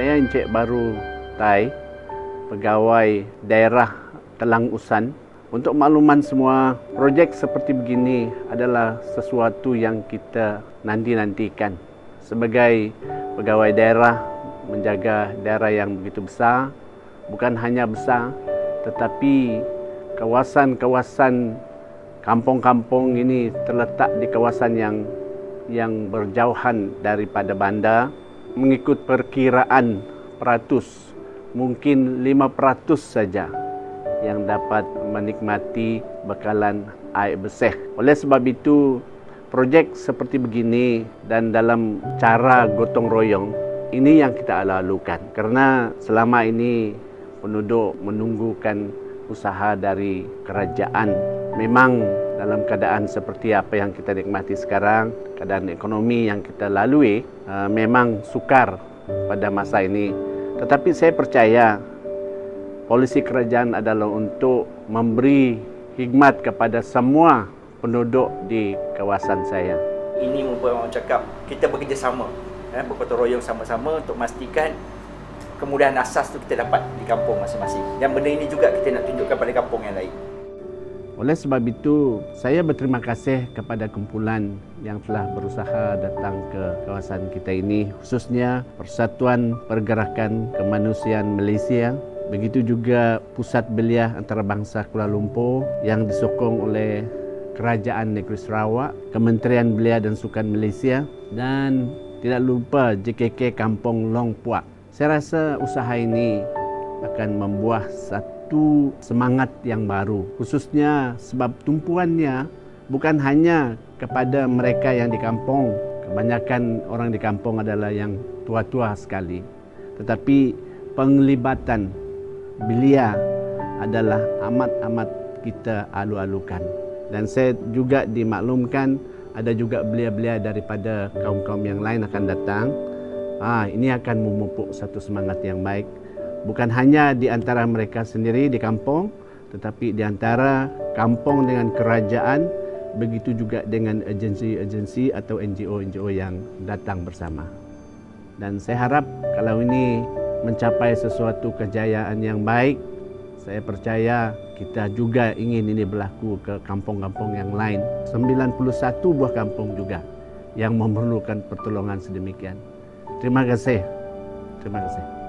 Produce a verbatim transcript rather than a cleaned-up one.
Saya Encik Baru Tai, pegawai daerah Telang Usan. Untuk makluman semua, projek seperti begini adalah sesuatu yang kita nanti-nantikan. Sebagai pegawai daerah, menjaga daerah yang begitu besar, bukan hanya besar, tetapi kawasan-kawasan kampung-kampung ini terletak di kawasan yang yang berjauhan daripada bandar. Mengikut perkiraan peratus, mungkin lima peratus saja yang dapat menikmati bekalan air bersih. Oleh sebab itu, projek seperti begini dan dalam cara gotong royong, ini yang kita lalukan. Kerana selama ini penduduk menunggukan usaha dari kerajaan. Memang dalam keadaan seperti apa yang kita nikmati sekarang, keadaan ekonomi yang kita lalui, uh, memang sukar pada masa ini. Tetapi saya percaya polisi kerajaan adalah untuk memberi hikmat kepada semua penduduk di kawasan saya. Ini merupakan orang cakap kita bekerjasama, eh, bergotong royong sama-sama untuk memastikan kemudahan asas tu kita dapat di kampung masing-masing. Dan benda ini juga kita nak tunjukkan pada kampung yang lain. Oleh sebab itu, saya berterima kasih kepada kumpulan yang telah berusaha datang ke kawasan kita ini, khususnya Persatuan Pergerakan Kemanusiaan Malaysia. Begitu juga Pusat Belia Antarabangsa Kuala Lumpur yang disokong oleh Kerajaan Negeri Sarawak, Kementerian Belia dan Sukan Malaysia, dan tidak lupa J K K Kampung Long Puak. Saya rasa usaha ini akan membuah satu semangat yang baru, khususnya sebab tumpuannya bukan hanya kepada mereka yang di kampung. Kebanyakan orang di kampung adalah yang tua-tua sekali, tetapi penglibatan belia adalah amat-amat kita alu-alukan. Dan saya juga dimaklumkan ada juga belia-belia daripada kaum-kaum yang lain akan datang. Ah, ini akan memupuk satu semangat yang baik. Bukan hanya di antara mereka sendiri di kampung, tetapi di antara kampung dengan kerajaan, begitu juga dengan agensi-agensi atau N G O-N G O yang datang bersama. Dan saya harap kalau ini mencapai sesuatu kejayaan yang baik, saya percaya kita juga ingin ini berlaku ke kampung-kampung yang lain. sembilan puluh satu buah kampung juga yang memerlukan pertolongan sedemikian. Terima kasih. Terima kasih.